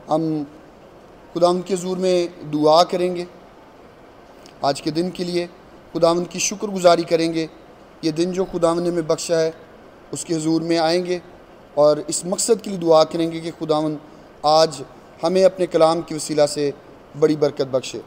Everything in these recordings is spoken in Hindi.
हम खुदावंद के हुज़ूर में दुआ करेंगे आज के दिन के लिए, खुदावंद की शुक्रगुजारी करेंगे। ये दिन जो खुदावंद ने हमें बख्शा है उसके हुज़ूर में आएंगे और इस मकसद के लिए दुआ करेंगे कि खुदावंद आज हमें अपने कलाम के वसीला से बड़ी बरकत बख्शे।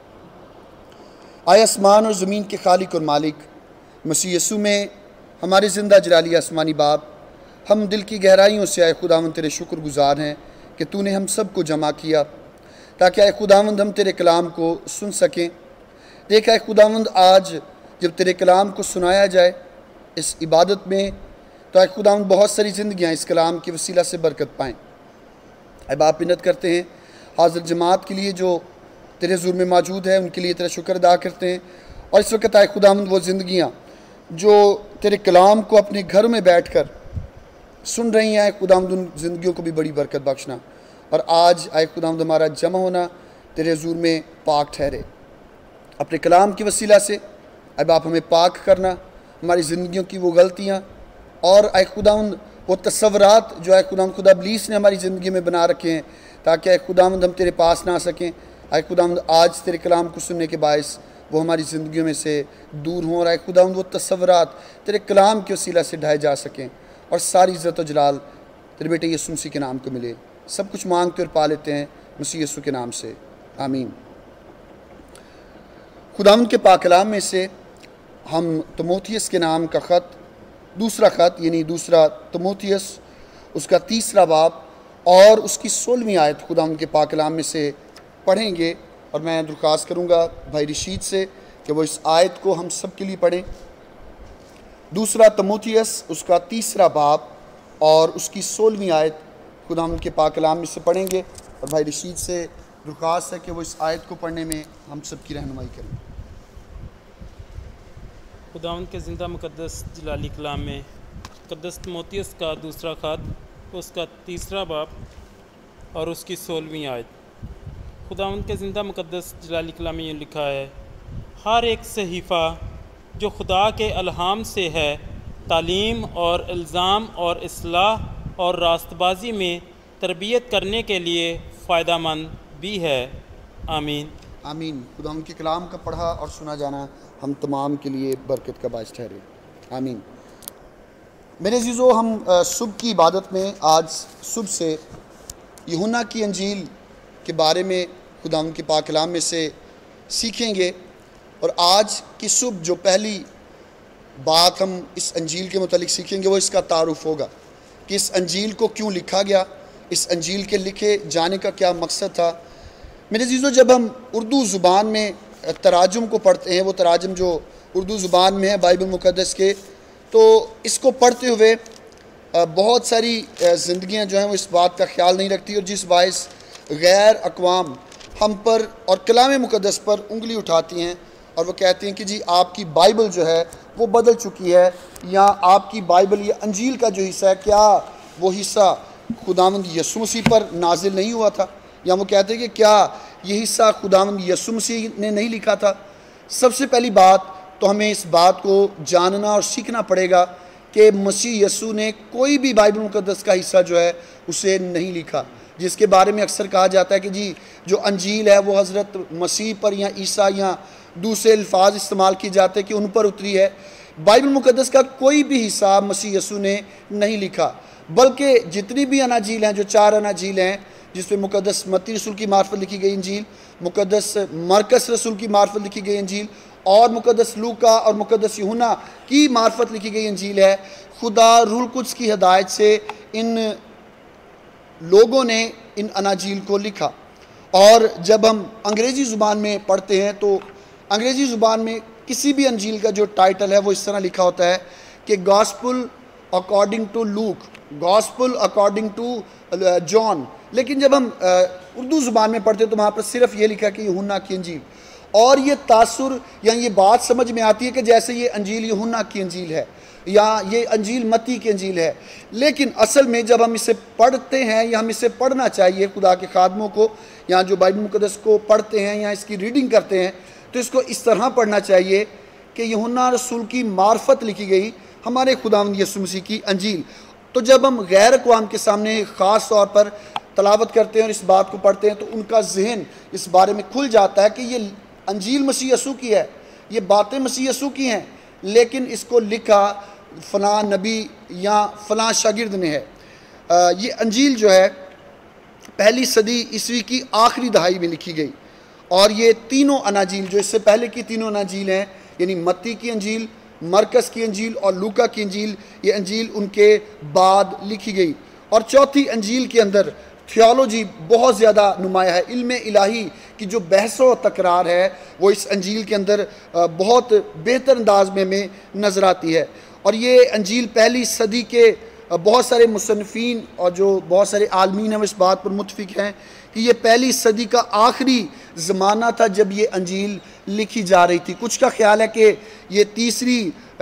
आए आसमान और ज़मीन के खालिक और मालिक मसीह यीशु में हमारे ज़िंदा जलाली आसमानी बाप, हम दिल की गहराइयों से आए खुदावंद तेरे शुक्रगुजार हैं कि तूने हम सब को जमा किया ताकि आए खुदावंद हम तेरे कलाम को सुन सकें। देख आए खुदावंद आज जब तेरे कलाम को सुनाया जाए इस इबादत में, तो आए खुदावंद बहुत सारी ज़िंदगियाँ इस कलाम के वसीला से बरकत पाएँ। अब आप मिन्नत करते हैं हाज़िर जमात के लिए जो तेरे हुज़ूर में मौजूद है, उनके लिए तेरा शुक्र अदा करते हैं। और इस वक्त आए खुदावंद वो ज़िंदगियाँ जो तेरे कलाम को अपने घर में बैठ कर सुन रही हैं, खुदावंद उन ज़िंदगियों को भी बड़ी बरकत बख्शना। और आज आए खुदावंद हमारा जमा होना तेरे हुज़ूर में पाक ठहरे। अपने कलाम के वसीला से अब आप हमें पाक करना, हमारी ज़िंदगियों की वो गलतियाँ और आए खुदावंद वो तस्वरात जो आए खुदावंद खुदा इब्लीस ने हमारी ज़िंदगी में बना रखे हैं, ताकि आए खुदावंद हम तेरे पास ना आ सकें। आए खुदावंद आज तेरे कलाम को सुनने के बायस वो हमारी ज़िंदगियों में से दूर हों और आए खुदावंद वो तस्वरात तेरे कलाम के वसीला से ढाए जा सकें और सारी इज़्ज़त और जलाल तेरे बेटे यीशु मसीह के नाम को मिले। सब कुछ मांगते और पा लेते हैं मसीह यीशु के नाम से, आमीन। खुदावंद के पाक कलाम में से हम तीमुथियुस के नाम का ख़त, दूसरा ख़त यानी दूसरा तीमुथियुस उसका 3रा बाब और उसकी 16वीं आयत खुदावंद के पाक कलाम में से पढ़ेंगे। और मैं दरख्वास्त करूँगा भाई रशीद से कि वो इस आयत को हम सब के लिए पढ़ें। दूसरा तीमुथियुस उसका 3रा बाब और उसकी 16वीं आयत खुदावंद के पाक कलाम में से पढ़ेंगे। और भाई रशीद से दरख्वास्त है कि वो इस आयत को पढ़ने में हम सब की रहनुमाई करें। खुदावंद के ज़िंदा मुक़द्दस जलाली कलाम में मुक़द्दस तीमुथियुस का दूसरा ख़त उसका 3रा बाब और उसकी 16वीं आयत। खुदावंद के ज़िंदा मुक़द्दस जलाली कलाम में यूँ लिखा है, हर एक सहीफ़ा जो खुदा के अलहाम से है तालीम और इल्ज़ाम और इस्लाह और रास्तबाजी में तरबियत करने के लिए फ़ायदामंद भी है, आमीन। आमीन। खुदावंद के कलाम का पढ़ा और सुना जाना हम तमाम के लिए बरकत का बायस ठहरे, आमीन। मेरे अज़ीज़ों, हम सुबह की इबादत में आज सुबह से यूहन्ना की अंजील के बारे में खुदावंद के पाक कलाम में से सीखेंगे। और आज की सुबह जो पहली बात हम इस अंजील के मुतालिक सीखेंगे वो इसका तारुफ होगा कि इस अंजील को क्यों लिखा गया, इस अंजील के लिखे जाने का क्या मकसद था। मेरे अज़ीज़ों, जब हम उर्दू ज़ुबान में तराजुम को पढ़ते हैं, वो तराजुम जो उर्दू ज़ुबान में है बाइबल मुक़द्दस के, तो इसको पढ़ते हुए बहुत सारी ज़िंदगियाँ जो हैं वो इस बात का ख्याल नहीं रखती और जिस बायस गैर अक़वाम हम पर और कलाम मुक़द्दस पर उंगली उठाती हैं और वो कहती हैं कि जी आपकी बाइबल जो है वो बदल चुकी है, या आपकी बाइबल या अंजील का जो हिस्सा है क्या वो हिस्सा खुदावंद यीशु मसीह पर नाजिल नहीं हुआ था, या वो कहते हैं कि क्या ये हिस्सा खुदावंद यीशु मसीह ने नहीं लिखा था। सबसे पहली बात तो हमें इस बात को जानना और सीखना पड़ेगा कि मसीह यीशु ने कोई भी बाइबल मुक़द्दस का हिस्सा जो है उसे नहीं लिखा, जिसके बारे में अक्सर कहा जाता है कि जी जो अंजील है वो हज़रत मसीह पर या ईसा या दूसरे अल्फाज इस्तेमाल किए जाते हैं कि उन पर उतरी है। बाइबल मुक़द्दस का कोई भी हिस्सा मसीह यीशु ने नहीं लिखा, बल्कि जितनी भी अनाजील हैं, जो 4 अनाजील हैं जिसमें मुक़द्दस मत्ती रसूल की मार्फत लिखी गई अंजील, मुक़द्दस मरकस रसूल की मार्फत लिखी गई अंजील और मुक़द्दस लूका और मुक़द्दस यूहन्ना की मार्फत लिखी गई अंजील है, खुदा रूह कुद्स की हिदायत से इन लोगों ने इन अनाजील को लिखा। और जब हम अंग्रेज़ी ज़ुबान में पढ़ते हैं तो अंग्रेज़ी ज़ुबान में किसी भी अंजील का जो टाइटल है वो इस तरह लिखा होता है कि gospel according to Luke, gospel according to John. लेकिन जब हम उर्दू ज़ुबान में पढ़ते हैं तो वहाँ पर सिर्फ ये लिखा कि यूहन्ना की अंजील, और ये तासुर या ये बात समझ में आती है कि जैसे ये अंजील यूहन्ना की अंजील है या ये अंजील मत्ती की अंजील है। लेकिन असल में जब हम इसे पढ़ते हैं या हम इसे पढ़ना चाहिए खुदा के खादमों को, या जो बाइबल मुक़द्दस को पढ़ते हैं या इसकी रीडिंग करते हैं, तो इसको इस तरह पढ़ना चाहिए कि यूहन्ना रसूल की मार्फत लिखी गई हमारे खुदावंद यीशु मसीह की अंजील। तो जब हम गैर अक़वाम के सामने ख़ास तौर पर तलावत करते हैं और इस बात को पढ़ते हैं तो उनका जहन इस बारे में खुल जाता है कि ये अंजील मसीह यसू की है, ये बातें मसीह यसू की हैं, लेकिन इसको लिखा फ़लाँ नबी या फ़लाँ शागिर्द ने है। ये अंजील जो है पहली सदी ईस्वी की आखिरी दहाई में लिखी गई, और ये तीनों अनाजील जो इससे पहले की तीनों अनाजील हैं, यानी मत्ती की अंजील, मरकस की अंजील और लूका की अंजील, ये अंजील उनके बाद लिखी गई। और चौथी अंजील के अंदर थियोलॉजी बहुत ज़्यादा नुमाया है, इल्म इलाही की जो बहस व तकरार है वो इस अंजील के अंदर बहुत बेहतर अंदाज में हमें नज़र आती है। और ये अंजील पहली सदी के बहुत सारे मुसन्निफ़ीन और जो बहुत सारे आलमीन हैं वो इस बात पर मुत्तफ़िक़ हैं कि ये पहली सदी का आखिरी ज़माना था जब ये अंजील लिखी जा रही थी। कुछ का ख्याल है कि ये तीसरी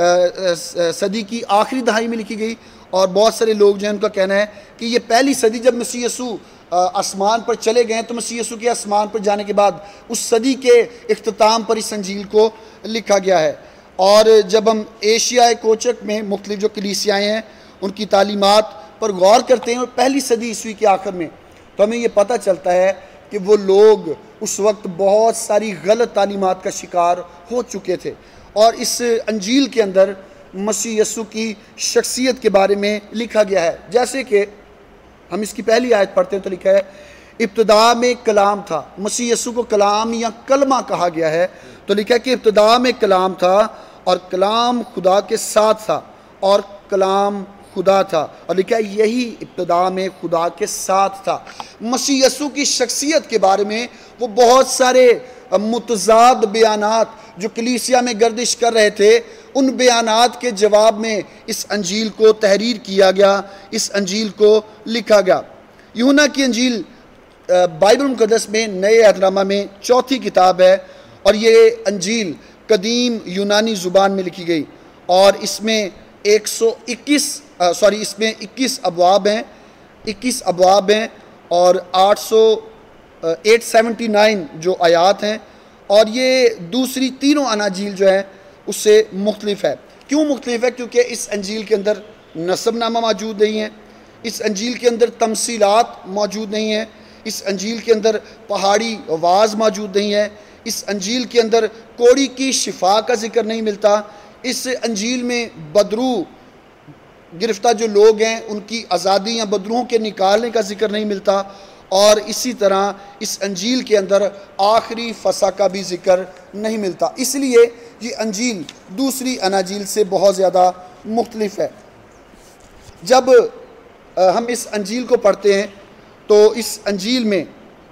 सदी की आखिरी दहाई में लिखी गई, और बहुत सारे लोग जो हैं उनका कहना है कि ये पहली सदी जब मसीह यसू आसमान पर चले गए तो मसीह यसू के आसमान पर जाने के बाद उस सदी के इख्तिताम पर इस अंजील को लिखा गया है। और जब हम एशिया कोचक में मुख्तलिफ जो कलीसियाएँ हैं उनकी तालीमात पर गौर करते हैं और पहली सदी ईस्वी के आखिर में, तो हमें ये पता चलता है कि वो लोग उस वक्त बहुत सारी गलत तालीमात का शिकार हो चुके थे। और इस अंजील के अंदर मसीह यसू की शख्सियत के बारे में लिखा गया है। जैसे कि हम इसकी पहली आयत पढ़ते हैं तो लिखा है, इब्तिदा में कलाम था। मसीह यसू को कलाम या कलमा कहा गया है, तो लिखा है कि इब्तिदा में कलाम था और कलाम खुदा के साथ था और कलाम खुदा था, और लिखा है यही इब्तिदा में खुदा के साथ था। मसीह यसू की शख्सियत के बारे में वो बहुत सारे मुतज़ाद बयानात जो कलीसिया में गर्दिश कर रहे थे, उन बयानात के जवाब में इस अंजील को तहरीर किया गया, इस अंजील को लिखा गया। यूहन्ना की अंजील बाइबल मुक़द्दस में नए अहदनामा में चौथी किताब है, और ये अंजील कदीम यूनानी ज़ुबान में लिखी गई, और इसमें 21 अबवाब हैं, 21 अबवाब हैं और 879 जो आयात हैं। और ये दूसरी तीनों अनाजील जो है उससे मुख्तलिफ है। क्यों मुख्तलिफ है? क्योंकि इस अंजील के अंदर नसबनामा मौजूद नहीं है, इस अंजील के अंदर तमसीलात मौजूद नहीं है, इस अंजील के अंदर पहाड़ी आवाज़ मौजूद नहीं है, इस अंजील के अंदर कोड़ी की शिफा का जिक्र नहीं मिलता, इस अंजील में बदरू गिरफ्तार जो लोग हैं उनकी आज़ादी या बदरूहों के निकालने का जिक्र नहीं मिलता, और इसी तरह इस अंजील के अंदर आखिरी फसा का भी जिक्र नहीं मिलता। इसलिए ये अंजील दूसरी अनाजील से बहुत ज़्यादा मुख्तलिफ है। जब हम इस अंजील को पढ़ते हैं तो इस अंजील में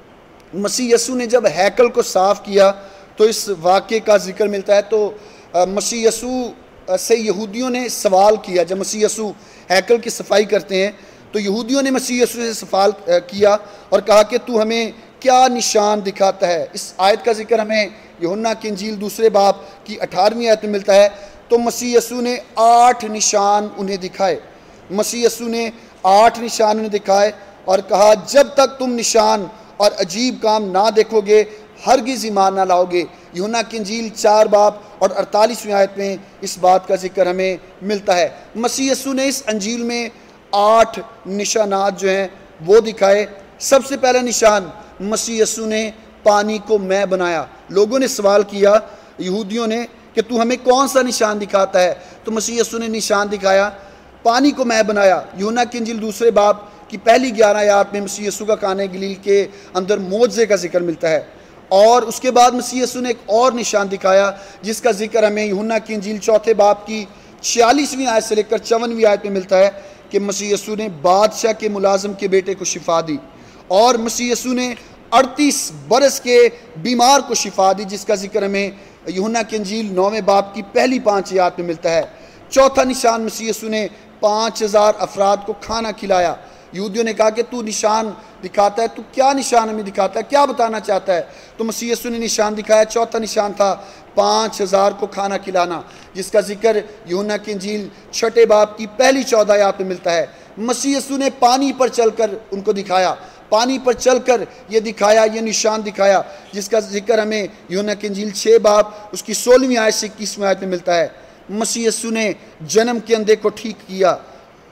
मसीह यसू ने जब हैकल को साफ़ किया तो इस वाक़े का जिक्र मिलता है। तो मसीह यसू से यहूदियों ने सवाल किया, जब मसीह यसू हैकल की सफाई करते हैं तो यहूदियों ने मसीह यसू से सवाल किया और कहा कि तू हमें क्या निशान दिखाता है। इस आयत का जिक्र हमें यूहन्ना की इंजील दूसरे बाब की 18वीं आयत में मिलता है। तो मसीह यसू ने 8 निशान उन्हें दिखाए, मसीह यसू ने 8 निशान उन्हें दिखाए और कहा जब तक तुम निशान और अजीब काम ना देखोगे हरगिज़ ईमान ना लाओगे। यूहन्ना की इंजील 4 बाब और 48वीं आयत में इस बात का जिक्र हमें मिलता है। मसीह यसू ने इस अंजील में 8 निशानात जो हैं वो दिखाए। सबसे पहला निशान, मसीह यसू ने पानी को मैं बनाया। लोगों ने सवाल किया यहूदियों ने कि तू हमें कौन सा निशान दिखाता है, तो मसीह यसू ने निशान दिखाया, पानी को मैं बनाया। यूहन्ना की इंजील दूसरे बाब की पहली 11 आयत में मसीह यसू का काने गलील के अंदर मोज़े का जिक्र मिलता है। और उसके बाद मसीह यसू ने एक और निशान दिखाया जिसका जिक्र हमें यूहन्ना की इंजील 4 बाब की 46वीं आयत से लेकर 54वीं आयत में मिलता है कि मसीह यसू ने बादशाह के मुलाजिम के बेटे को शिफा दी। और मसीह यसू ने 38 बरस के बीमार को शिफा दी, जिसका जिक्र हमें यूहन्ना की इंजील 9वें बाब की पहली 5 आयत में मिलता है। चौथा निशान, मसीह यसू ने 5000 अफराद को खाना खिलाया। यहूदियों ने कहा कि तू निशान दिखाता है, तू क्या निशान हमें दिखाता है, क्या बताना चाहता है? तो मसीह यसू ने निशान दिखाया। चौथा निशान था 5000 को खाना खिलाना, जिसका जिक्र यूहन्ना की इंजील 6 बाब की पहली 14 आयत में मिलता है। मसीह यसू ने पानी पर चलकर उनको दिखाया, पानी पर चलकर ये दिखाया, ये निशान दिखाया, जिसका जिक्र हमें यूहन्ना की इंजील 6 बाब उसकी 16वीं आयत से 21वीं आयत में मिलता है। मसीह यसू ने जन्म के अंधे को ठीक किया,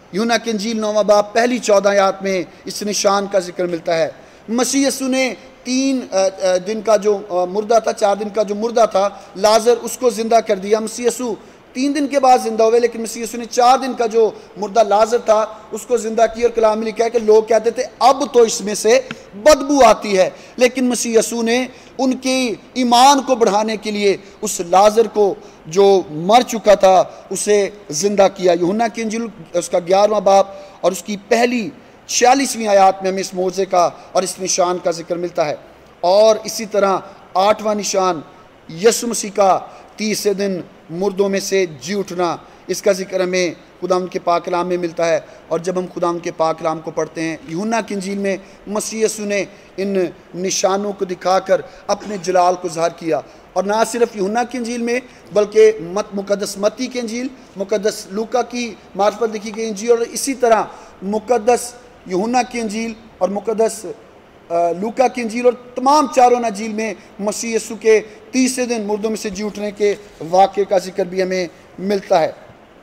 यूहन्ना की इंजील 9वां बाब पहली 14 आयत में इस निशान का जिक्र मिलता है। मसीह यीशु ने 3 दिन का जो मुर्दा था, 4 दिन का जो मुर्दा था लाजर, उसको ज़िंदा कर दिया। मसीह यीशु 3 दिन के बाद ज़िंदा हुए, लेकिन मसीह यीशु ने 4 दिन का जो मुर्दा लाजर था उसको ज़िंदा किया। और कलाम में लिखा है कि लोग कहते थे अब तो इसमें से बदबू आती है, लेकिन मसीह यीशु ने उनके ईमान को बढ़ाने के लिए उस लाजर को जो मर चुका था उसे ज़िंदा किया। यूहन्ना की इंजील उसका 11वां बाब और उसकी पहली 46वीं आयत में हमें इस मौजे का और इस निशान का जिक्र मिलता है। और इसी तरह 8वां निशान यीशु मसीह का 30 दिन मुर्दों में से जी उठना, इसका जिक्र हमें खुदाम के पाक कलाम में मिलता है। और जब हम खुदाम के पाक कलाम को पढ़ते हैं, यूहन्ना की इंजील में मसीह यीशु ने इन निशानों को दिखाकर अपने जलाल को ज़ाहिर किया। और ना सिर्फ यूहन्ना की इंजील में, बल्कि मुकद्दस मत्ती की इंजील, मुकद्दस लूका की मार्फत लिखी गई इंजील, और इसी तरह मुकद्दस यूहन्ना की इंजील और मुकद्दस लूका की इंजील और तमाम चारों इंजील में मसीह यीशु के 30 दिन मुर्दों में से जी उठने के वाक़े का जिक्र भी हमें मिलता है।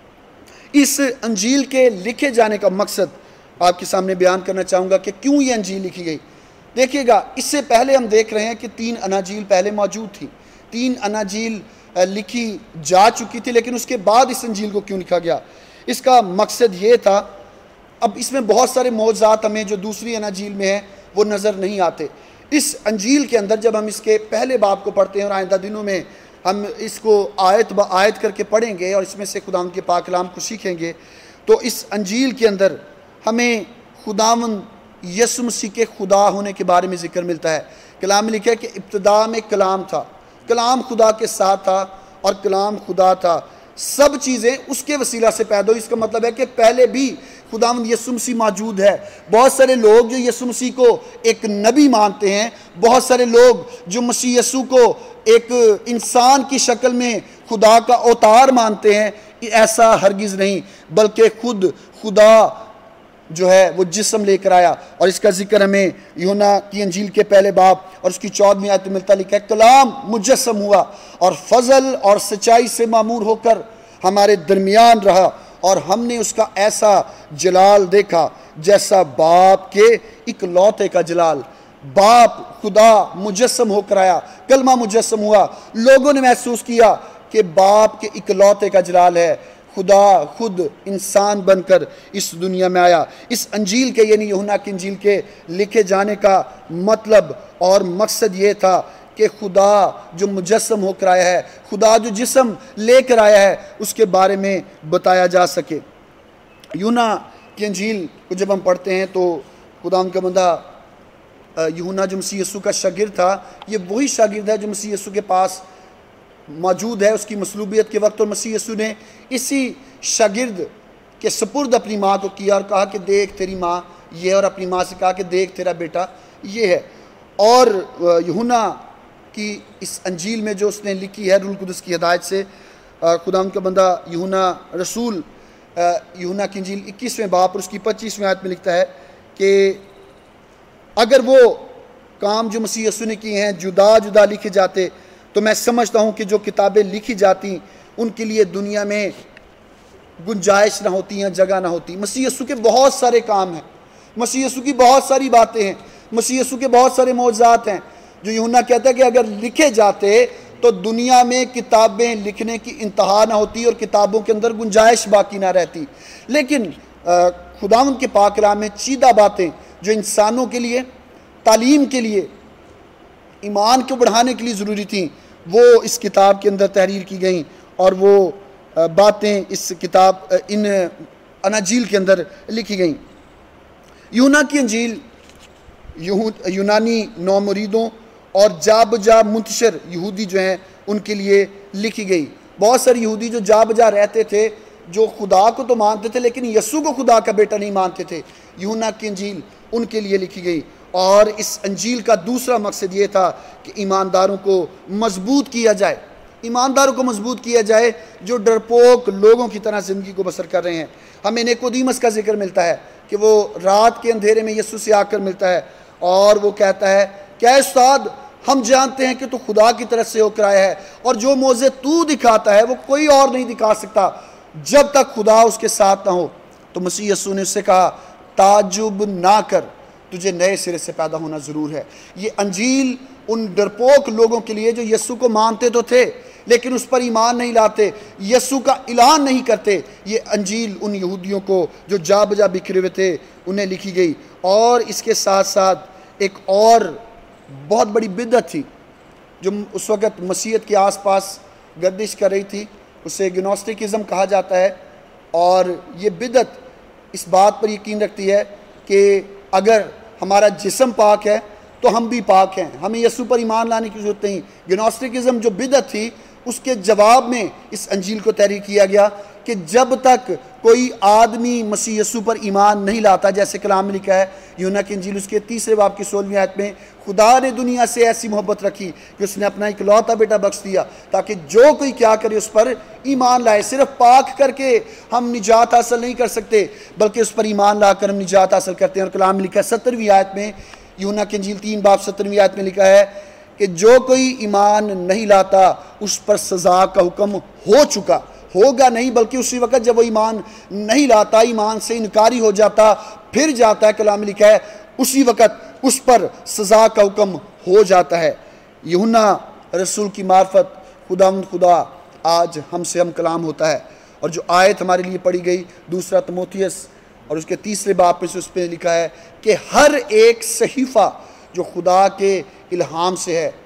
इस अंजील के लिखे जाने का मकसद आपके सामने बयान करना चाहूँगा कि क्यों ये अंजील लिखी गई। देखिएगा, इससे पहले हम देख रहे हैं कि 3 अनाजील पहले मौजूद थी, 3 अनाजील लिखी जा चुकी थी, लेकिन उसके बाद इस अंजील को क्यों लिखा गया? इसका मकसद ये था, अब इसमें बहुत सारे मौज़ात हमें जो दूसरी अनाजील में है वो नज़र नहीं आते। इस अंजील के अंदर जब हम इसके पहले बाब को पढ़ते हैं, और आइंदा दिनों में हम इसको आयत ब आयत करके पढ़ेंगे और इसमें से खुदावंद के पाक कलाम को सीखेंगे, तो इस अंजील के अंदर हमें खुदावंद यीशु मसीह के खुदा होने के बारे में जिक्र मिलता है। कलाम में लिखा है कि इब्तिदा में कलाम था, कलाम खुदा के साथ था और कलाम खुदा था, सब चीज़ें उसके वसीला से पैदा हुई। इसका मतलब है कि पहले भी खुदावंद यीशु मसीह मौजूद है। बहुत सारे लोग जो यीशु मसीह को एक नबी मानते हैं, बहुत सारे लोग जो मसीह यीशु को एक इंसान की शक्ल में खुदा का अवतार मानते हैं, ऐसा हरगिज़ नहीं, बल्कि खुद खुदा जो है वो जिस्म लेकर आया। और इसका जिक्र हमें यूहन्ना की इंजील के पहले बाब और उसकी 14वीं आयत में मिलता, लिखा है कलाम मुजस्सम हुआ और फजल और सच्चाई से मामूर होकर हमारे दरमियान रहा, और हमने उसका ऐसा जलाल देखा जैसा बाप के इकलौते का जलाल। बाप खुदा मुजस्सम होकर आया, कलमा मुजस्सम हुआ, लोगों ने महसूस किया कि बाप के इकलौते का जलाल है, खुदा खुद इंसान बनकर इस दुनिया में आया। इस अंजील के यानी यूहन्ना की इंजील के लिखे जाने का मतलब और मकसद ये था कि खुदा जो मुजस्सम होकर आया है, खुदा जो जिस्म लेकर आया है, उसके बारे में बताया जा सके। यूहन्ना की इंजील को जब हम पढ़ते हैं तो खुदावंद का बंदा यूहन्ना जो मसीह यीशु का शागिर्द था, ये वही शागिर्द है जो मसीह यीशु के पास मौजूद है उसकी मसलूबियत के वक्त। और मसीह यीशु ने इसी शागिर्द के सपुर्द अपनी माँ को किया और कहा कि देख तेरी माँ ये, और अपनी माँ से कहा कि देख तेरा बेटा ये है। और यूहन्ना की इस अंजील में जो उसने लिखी है रूल कुदस की हिदायत से, खुदावंद का बंदा यूहन्ना रसूल यूहन्ना की इंजील 21वें बाब और उसकी 25वीं आयत में लिखता है कि अगर वो काम जो मसीह यीशु ने किए हैं जुदा जुदा लिखे जाते तो मैं समझता हूँ कि जो किताबें लिखी जाती उनके लिए दुनिया में गुंजाइश ना होती या जगह ना होती। मसीह यीशु के बहुत सारे काम हैं, मसीह यीशु की बहुत सारी बातें हैं, मसीह यीशु के बहुत सारे मौजूदात हैं जो यूहन्ना कहता है कि अगर लिखे जाते तो दुनिया में किताबें लिखने की इंतहा ना होती और किताबों के अंदर गुंजाइश बाकी ना रहती। लेकिन खुदावंद के पाक कलाम में चीदा बातें जो इंसानों के लिए, तालीम के लिए, ईमान को बढ़ाने के लिए ज़रूरी थी, वो इस किताब के अंदर तहरीर की गई और वो बातें इस किताब इन अनाजील के अंदर लिखी गई। यूहन्ना की अंजील यूनानी नौ मुरीदों और जा बजा मुंतशर यहूदी जो हैं उनके लिए लिखी गई। बहुत सारे यहूदी जो जा बजा रहते थे, जो खुदा को तो मानते थे लेकिन यीशु को खुदा का बेटा नहीं मानते थे, यूहन्ना की अंजील उनके लिए लिखी गई। और इस अंजील का दूसरा मकसद ये था कि ईमानदारों को मजबूत किया जाए, ईमानदारों को मजबूत किया जाए जो डरपोक लोगों की तरह ज़िंदगी को बसर कर रहे हैं। हमें निकोदीमस का जिक्र मिलता है कि वो रात के अंधेरे में यीशु से आकर मिलता है और वो कहता है क्या उस्ताद, हम जानते हैं कि तू खुदा की तरफ से होकर आया है और जो मौजे तू दिखाता है वो कोई और नहीं दिखा सकता जब तक खुदा उसके साथ ना हो। तो मसीह यीशु ने उससे कहा, ताजुब ना कर, तुझे नए सिरे से पैदा होना ज़रूर है। ये अंजील उन डरपोक लोगों के लिए जो यीशु को मानते तो थे लेकिन उस पर ईमान नहीं लाते, यीशु का ऐलान नहीं करते। ये अंजील उन यहूदियों को जो जा बजा बिखरे हुए थे उन्हें लिखी गई। और इसके साथ साथ एक और बहुत बड़ी बिदअत थी जो उस वक़्त मसीहत के आसपास गर्दिश कर रही थी, उसे ग्नोस्टिकिज़म कहा जाता है। और ये बिदअत इस बात पर यकीन रखती है कि अगर हमारा जिस्म पाक है तो हम भी पाक हैं, हमें यीशु पर ईमान लाने की ज़रूरत नहीं। ग्नोस्टिकिज़म जो बिदअत थी उसके जवाब में इस अंजील को तहरीर किया गया कि जब तक कोई आदमी मसीह यीशु पर ईमान नहीं लाता, जैसे कलाम में लिखा है यूहन्ना की इंजील उसके 3 बाब की 16वीं आयत में, खुदा ने दुनिया से ऐसी मोहब्बत रखी कि उसने अपना इकलौता बेटा बख्श दिया ताकि जो कोई क्या करे उस पर ईमान लाए। सिर्फ पाक करके हम निजात हासिल नहीं कर सकते बल्कि उस पर ईमान लाकर हम निजात हासिल करते हैं। और कलाम में लिखा है 17वीं आयत में, यूहन्ना की इंजील 3 बाब 17वीं आयत में लिखा है कि जो कोई ईमान नहीं लाता उस पर सज़ा का हुक्म हो चुका, होगा नहीं बल्कि उसी वक्त जब वो ईमान नहीं लाता, ईमान से इनकारी हो जाता, फिर जाता है, कलाम में लिखा है उसी वक्त उस पर सज़ा का हुक्म हो जाता है। यूहन्ना रसूल की मार्फत खुदा आज हमसे हम कलाम होता है। और जो आयत हमारे लिए पढ़ी गई 2 तिमोथियस और उसके 3 बाब में से उस पर लिखा है कि हर एक सहीफ़ा जो खुदा के इल्हाम से है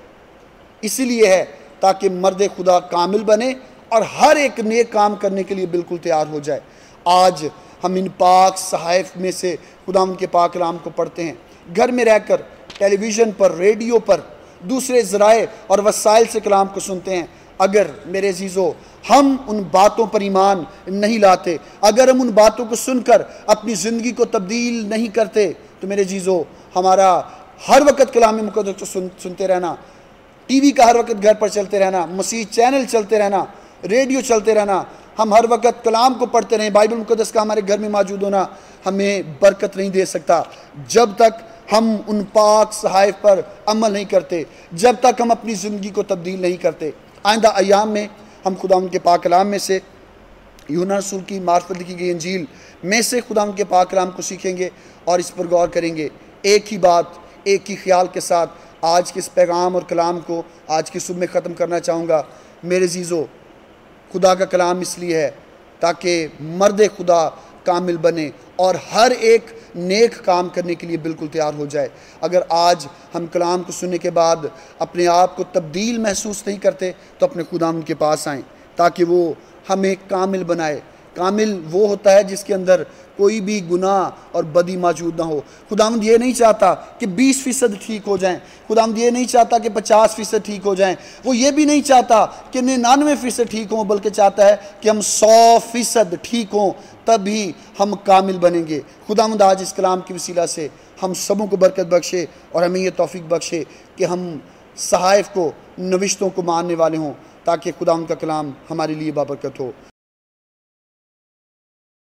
इसीलिए है ताकि मर्द खुदा कामिल बने और हर एक नेक काम करने के लिए बिल्कुल तैयार हो जाए। आज हम इन पाक सहाइफ में से खुदावंद के पाक कलाम को पढ़ते हैं, घर में रहकर टेलीविज़न पर, रेडियो पर, दूसरे ज़राए और वसाइल से कलाम को सुनते हैं। अगर मेरे अज़ीज़ों हम उन बातों पर ईमान नहीं लाते, अगर हम उन बातों को सुनकर अपनी ज़िंदगी को तब्दील नहीं करते, तो मेरे अज़ीज़ों हमारा हर वक्त कलाम मुक़द्दस को सुनते रहना, टीवी का हर वक्त घर पर चलते रहना, मसीह चैनल चलते रहना, रेडियो चलते रहना, हम हर वक्त कलाम को पढ़ते रहें, बाइबल मुक़द्दस का हमारे घर में मौजूद होना हमें बरकत नहीं दे सकता जब तक हम उन पाक सहाइफ पर अमल नहीं करते, जब तक हम अपनी ज़िंदगी को तब्दील नहीं करते। आइंदा अयाम में हम खुदावंद के पाक कलाम में से यूहन्ना रसूल की मार्फत लिखी गई इंजील में से खुदावंद के पाक कलाम को सीखेंगे और इस पर गौर करेंगे। एक ही बात, एक ही ख्याल के साथ आज के इस पैगाम और कलाम को आज की सुबह में ख़त्म करना चाहूँगा। मेरे अज़ीज़ों, खुदा का कलाम इसलिए है ताकि मर्द खुदा कामिल बने और हर एक नेक काम करने के लिए बिल्कुल तैयार हो जाए। अगर आज हम कलाम को सुनने के बाद अपने आप को तब्दील महसूस नहीं करते तो अपने खुदावंद के पास आएँ ताकि वो हमें कामिल बनाए। कामिल वो होता है जिसके अंदर कोई भी गुनाह और बदी मौजूद ना हो। खुदावंद ये नहीं चाहता कि 20% ठीक हो जाएं, खुदावंद ये नहीं चाहता कि 50% ठीक हो जाएं, वो ये भी नहीं चाहता कि 99% ठीक हों, बल्कि चाहता है कि हम 100% ठीक हों, तभी हम कामिल बनेंगे। खुदावंद आज इस कलाम की वसीला से हम सबों को बरकत बख्शे और हमें ये तौफीक बख्शे कि हम सहाइफ को, नविश्तों को मानने वाले हों ताकि खुदावंद का कलाम हमारे लिए बाबरकत हो।